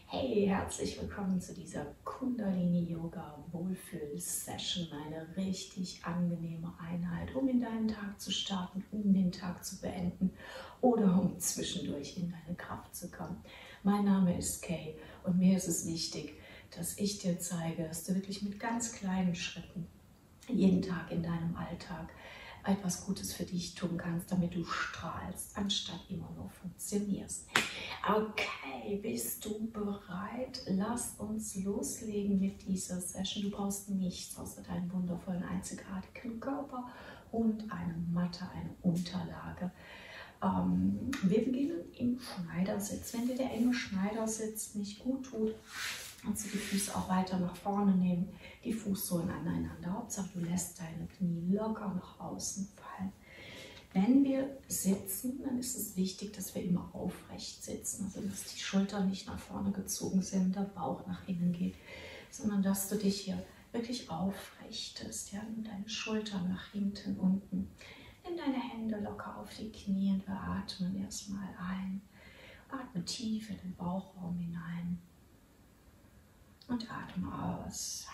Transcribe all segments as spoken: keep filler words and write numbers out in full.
Hey, herzlich willkommen zu dieser Kundalini Yoga Wohlfühl Session. Eine richtig angenehme Einheit, um in deinen Tag zu starten, um den Tag zu beenden oder um zwischendurch in deine Kraft zu kommen. Mein Name ist Kay und mir ist es wichtig, dass ich dir zeige, dass du wirklich mit ganz kleinen Schritten jeden Tag in deinem Alltag etwas Gutes für dich tun kannst, damit du strahlst, anstatt immer nur funktionierst. Okay, bist du bereit? Lass uns loslegen mit dieser Session. Du brauchst nichts außer deinen wundervollen, einzigartigen Körper und eine Matte, eine Unterlage. Ähm, wir beginnen im Schneidersitz. Wenn dir der enge Schneidersitz nicht gut tut, kannst du die Füße auch weiter nach vorne nehmen, die Fußsohlen aneinander. Hauptsache, du lässt deine Knie locker nach außen fallen. Wenn wir sitzen, dann ist es wichtig, dass wir immer aufrecht sitzen. Also, dass die Schultern nicht nach vorne gezogen sind, der Bauch nach innen geht, sondern dass du dich hier wirklich aufrichtest. Ja? Nimm deine Schultern nach hinten, unten. Nimm deine Hände locker auf die Knie und wir atmen erstmal ein. Atme tief in den Bauchraum hinein. Und atme aus.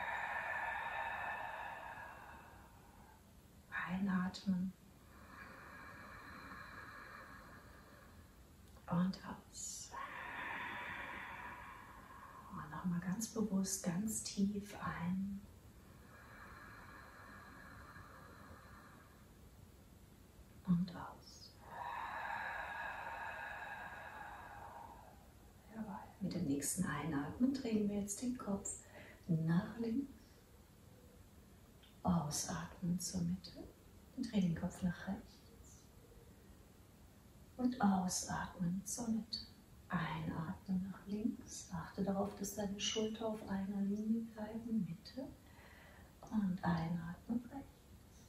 Einatmen. Und aus. Und nochmal ganz bewusst, ganz tief ein. Und aus. Jawohl. Mit dem nächsten Einatmen drehen wir jetzt den Kopf nach links. Ausatmen zur Mitte. Und dreh den Kopf nach rechts. Und ausatmen zur Mitte. Einatmen nach links. Achte darauf, dass deine Schulter auf einer Linie bleiben. Mitte. Und einatmen rechts.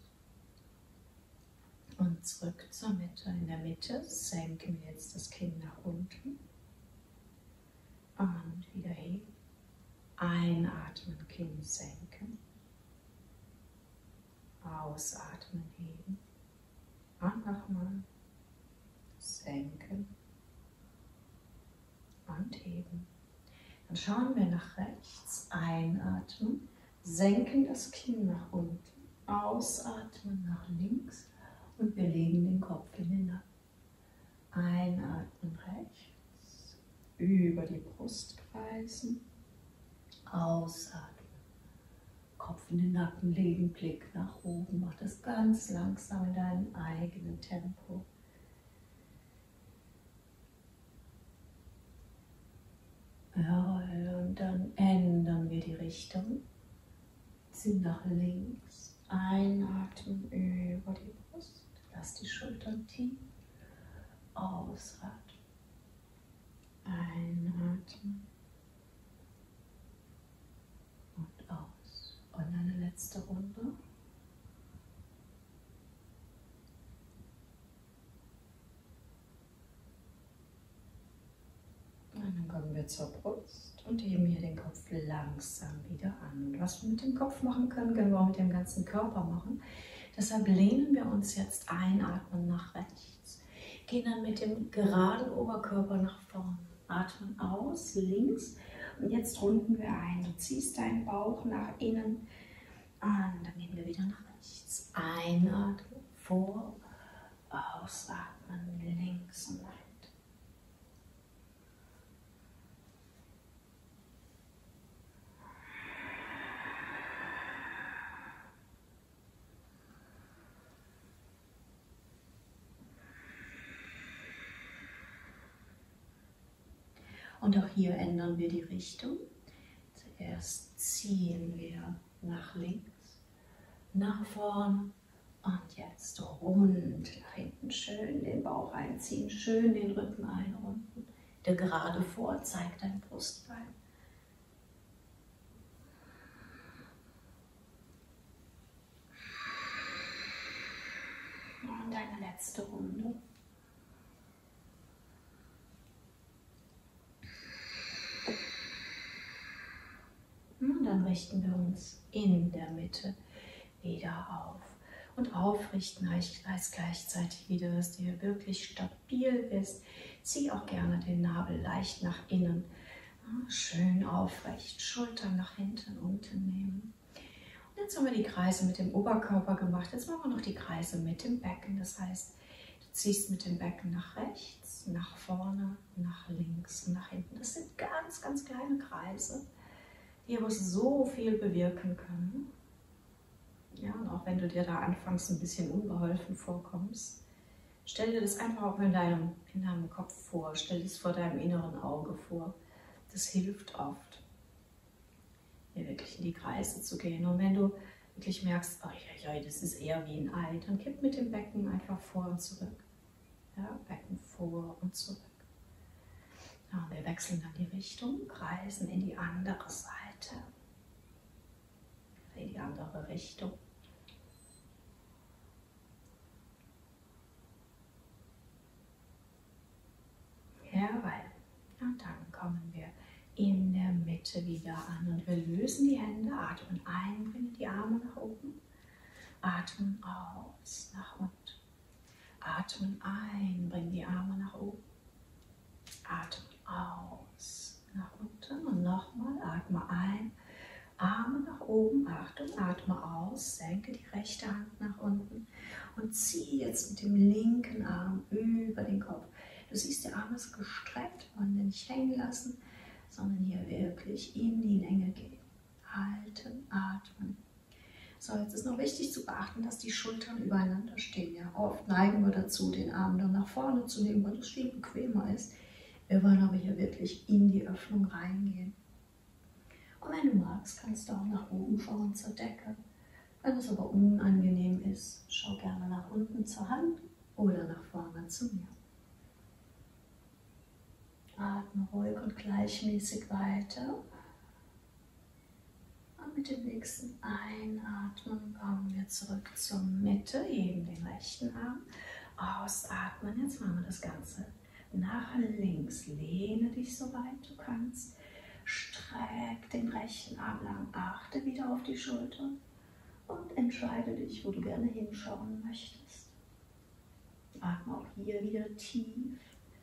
Und zurück zur Mitte. In der Mitte senken wir jetzt das Kinn nach unten. Und wieder heben. Einatmen, Kinn senken. Ausatmen, heben. Und nochmal. Senken. Und heben. Dann schauen wir nach rechts. Einatmen. Senken das Kinn nach unten. Ausatmen nach links. Und wir legen den Kopf in den Nacken. Einatmen rechts. Über die Brust kreisen. Ausatmen. Kopf in den Nacken legen, Blick nach oben. Mach das ganz langsam in deinem eigenen Tempo. Jawohl, und dann ändern wir die Richtung. Ziehen nach links. Einatmen über die Brust. Lass die Schultern tief. Ausatmen. Einatmen. Und aus. Und eine letzte Runde. Und dann kommen wir zur Brust und heben hier den Kopf langsam wieder an. Und was wir mit dem Kopf machen können, können wir auch mit dem ganzen Körper machen. Deshalb lehnen wir uns jetzt einatmen nach rechts. Gehen dann mit dem geraden Oberkörper nach vorne. Atmen aus, links. Und jetzt runden wir ein. Du ziehst deinen Bauch nach innen. Und dann gehen wir wieder nach rechts. Einatmen, vor, ausatmen, links und rechts. Und auch hier ändern wir die Richtung. Zuerst ziehen wir nach links, nach vorne und jetzt rund nach hinten. Schön den Bauch einziehen, schön den Rücken einrunden. Der gerade vor zeigt dein Brustbein. Und eine letzte Runde. Und dann richten wir uns in der Mitte wieder auf. Und aufrichten heißt gleichzeitig wieder, dass du hier wirklich stabil bist. Zieh auch gerne den Nabel leicht nach innen. Schön aufrecht, Schultern nach hinten, unten nehmen. Und jetzt haben wir die Kreise mit dem Oberkörper gemacht. Jetzt machen wir noch die Kreise mit dem Becken. Das heißt, du ziehst mit dem Becken nach rechts, nach vorne, nach links und nach hinten. Das sind ganz, ganz kleine Kreise, die aber so viel bewirken können. Ja, und auch wenn du dir da anfangs ein bisschen unbeholfen vorkommst, stell dir das einfach auch in deinem, in deinem Kopf vor. Stell dir es vor deinem inneren Auge vor. Das hilft oft, hier wirklich in die Kreise zu gehen. Und wenn du wirklich merkst, oh ja, ja, das ist eher wie ein Ei, dann kipp mit dem Becken einfach vor und zurück. Ja, Becken vor und zurück. Ja, und wir wechseln dann die Richtung, kreisen in die andere Seite, in die andere Richtung. Jawohl. Und dann kommen wir in der Mitte wieder an und wir lösen die Hände, atmen ein, bringen die Arme nach oben, atmen aus, nach unten, atmen ein, bringen die Arme nach oben, atmen aus, nach unten und nochmal, atme ein, Arme nach oben, Achtung, atme aus, senke die rechte Hand nach unten und ziehe jetzt mit dem linken Arm über den Kopf. Du siehst, der Arm ist gestreckt, wollen den nicht hängen lassen, sondern hier wirklich in die Länge gehen. Halten, atmen. So, jetzt ist noch wichtig zu beachten, dass die Schultern übereinander stehen. Ja, oft neigen wir dazu, den Arm dann nach vorne zu nehmen, weil das viel bequemer ist. Wir wollen aber hier wirklich in die Öffnung reingehen. Und wenn du magst, kannst du auch nach oben schauen zur Decke. Wenn es aber unangenehm ist, schau gerne nach unten zur Hand oder nach vorne zu mir. Atme ruhig und gleichmäßig weiter. Und mit dem nächsten Einatmen kommen wir zurück zur Mitte, heben den rechten Arm. Ausatmen, jetzt machen wir das Ganze nach links. Lehne dich so weit du kannst. Streck den rechten Arm lang, achte wieder auf die Schulter und entscheide dich, wo du gerne hinschauen möchtest. Atme auch hier wieder tief.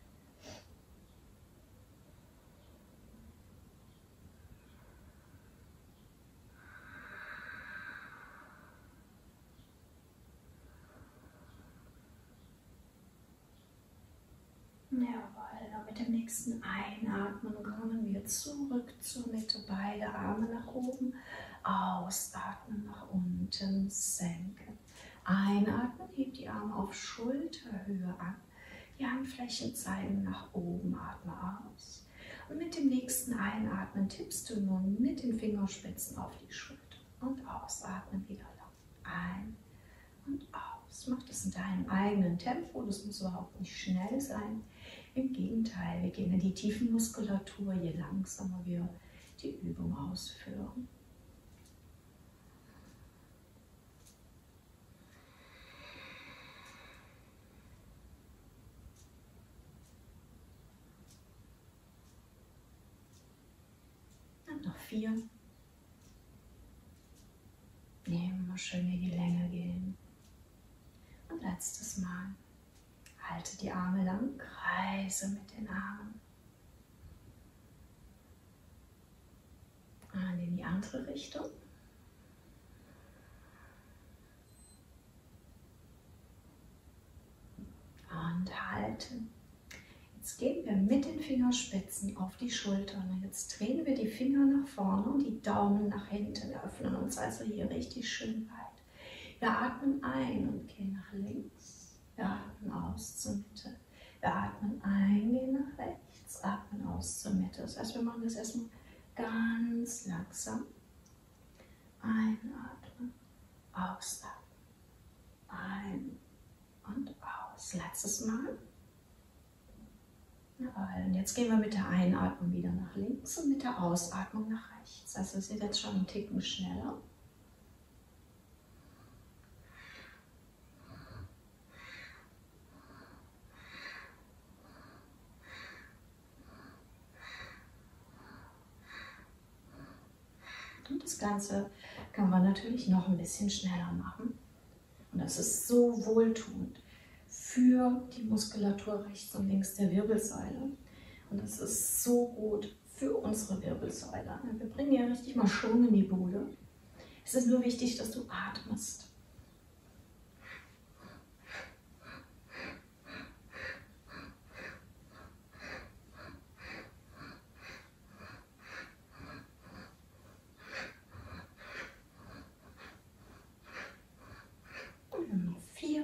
Jawohl, und mit dem nächsten Einatmen kommen wir zurück zur Mitte, beide Arme nach oben, ausatmen nach unten, senken. Einatmen, heb die Arme auf Schulterhöhe an, die Handflächen zeigen nach oben, atme aus. Und mit dem nächsten Einatmen tippst du nun mit den Fingerspitzen auf die Schulter und ausatmen wieder lang. Ein und aus. Mach das in deinem eigenen Tempo, das muss überhaupt nicht schnell sein. Im Gegenteil, wir gehen in die Tiefenmuskulatur, je langsamer wir die Übung ausführen. Und noch vier. Immer schön in die Länge gehen. Und letztes Mal. Halte die Arme lang, kreise mit den Armen. Und in die andere Richtung. Und halten. Jetzt gehen wir mit den Fingerspitzen auf die Schultern. Und jetzt drehen wir die Finger nach vorne und die Daumen nach hinten. Wir öffnen uns also hier richtig schön weit. Wir atmen ein und gehen nach links. Wir atmen aus zur Mitte. Wir atmen ein, gehen nach rechts, atmen aus zur Mitte. Das heißt, wir machen das erstmal ganz langsam. Einatmen, ausatmen. Ein und aus. Letztes Mal. Jawohl. Und jetzt gehen wir mit der Einatmung wieder nach links und mit der Ausatmung nach rechts. Also es wird jetzt schon einen Ticken schneller. Und das Ganze kann man natürlich noch ein bisschen schneller machen. Und das ist so wohltuend für die Muskulatur rechts und links der Wirbelsäule. Und das ist so gut für unsere Wirbelsäule. Wir bringen ja richtig mal Schwung in die Bude. Es ist nur wichtig, dass du atmest. Vier,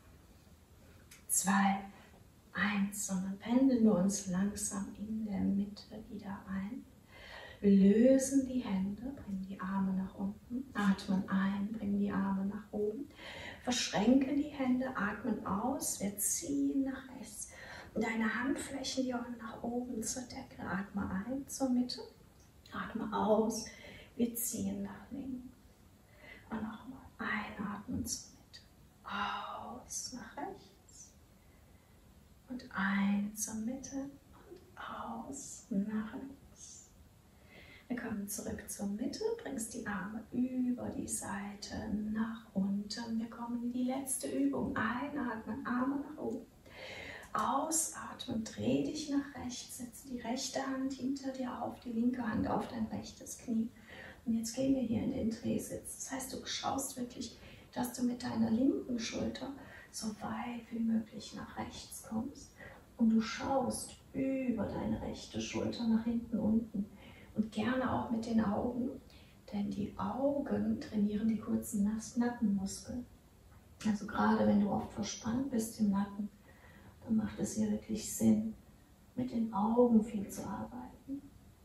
zwei, eins, und dann pendeln wir uns langsam in der Mitte wieder ein. Lösen die Hände, bringen die Arme nach unten, atmen ein, bringen die Arme nach oben, verschränken die Hände, atmen aus, wir ziehen nach rechts. Deine Handflächen, die rollen nach oben zur Decke, atme ein zur Mitte, atme aus, wir ziehen nach links. Und nochmal einatmen zur Mitte, aus nach rechts und ein zur Mitte und aus nach links. Wir kommen zurück zur Mitte, bringst die Arme über die Seite nach unten. Wir kommen in die letzte Übung. Einatmen, Arme nach oben. Ausatmen, dreh dich nach rechts, setze die rechte Hand hinter dir auf, die linke Hand auf dein rechtes Knie. Und jetzt gehen wir hier in den Drehsitz. Das heißt, du schaust wirklich, dass du mit deiner linken Schulter so weit wie möglich nach rechts kommst. Und du schaust über deine rechte Schulter nach hinten unten. Und gerne auch mit den Augen, denn die Augen trainieren die kurzen Nackenmuskeln. Also gerade wenn du oft verspannt bist im Nacken, dann macht es hier wirklich Sinn, mit den Augen viel zu arbeiten.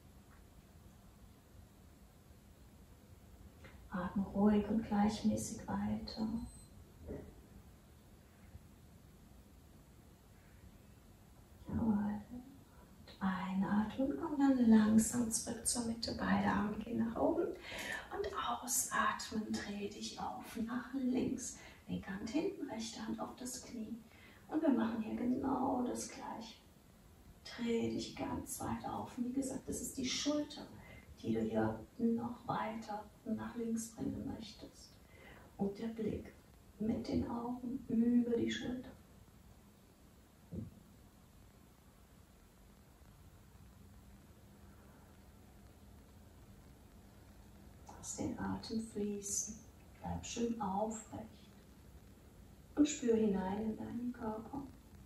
Atme ruhig und gleichmäßig weiter. Jawohl. Einatmen, komm dann langsam zurück zur Mitte, beide Arme gehen nach oben und ausatmen, dreh dich auf nach links, linke Hand hinten, rechte Hand auf das Knie und wir machen hier genau das Gleiche. Dreh dich ganz weit auf, wie gesagt, das ist die Schulter, die du hier noch weiter nach links bringen möchtest und der Blick mit den Augen über die Schulter. Den Atem fließen, bleib schön aufrecht und spür hinein in deinen Körper.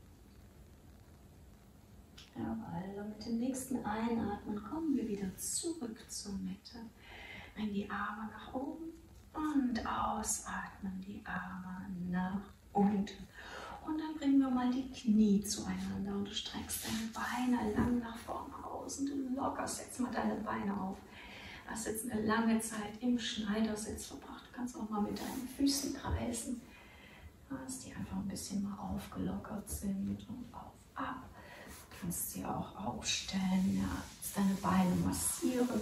Jawohl, und mit dem nächsten Einatmen kommen wir wieder zurück zur Mitte. Bring die Arme nach oben und ausatmen die Arme nach unten. Und dann bringen wir mal die Knie zueinander und du streckst deine Beine lang nach vorne aus und du lockerst jetzt mal deine Beine auf. Du hast jetzt eine lange Zeit im Schneidersitz verbracht. Du kannst auch mal mit deinen Füßen kreisen, dass die einfach ein bisschen mal aufgelockert sind und auf, ab. Du kannst sie auch aufstellen, ja, deine Beine massieren.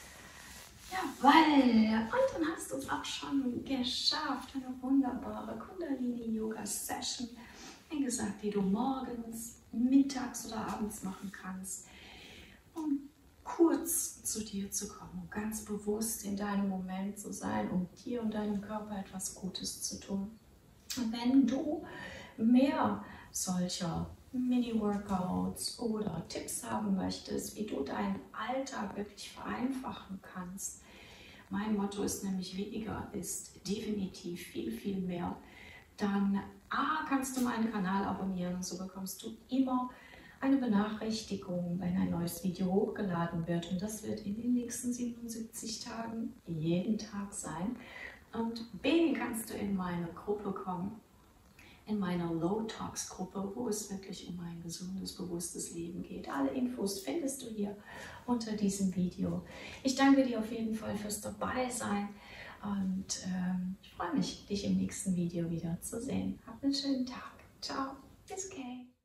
Jawohl, und dann hast du es auch schon geschafft. Eine wunderbare Kundalini-Yoga-Session, wie gesagt, die du morgens, mittags oder abends machen kannst, um kurz zu dir zu kommen, um ganz bewusst in deinem Moment zu sein, um dir und deinem Körper etwas Gutes zu tun. Und wenn du mehr solcher Mini-Workouts oder Tipps haben möchtest, wie du deinen Alltag wirklich vereinfachen kannst, mein Motto ist nämlich, weniger ist definitiv viel, viel mehr, dann A, kannst du meinen Kanal abonnieren und so bekommst du immer eine Benachrichtigung, wenn ein neues Video hochgeladen wird, und das wird in den nächsten siebenundsiebzig Tagen jeden Tag sein. Und B, kannst du in meine Gruppe kommen, in meiner Low Talks Gruppe, wo es wirklich um ein gesundes, bewusstes Leben geht. Alle Infos findest du hier unter diesem Video. Ich danke dir auf jeden Fall fürs Dabeisein und ähm, ich freue mich, dich im nächsten Video wieder zu sehen. Hab einen schönen Tag. Ciao. Bis gleich.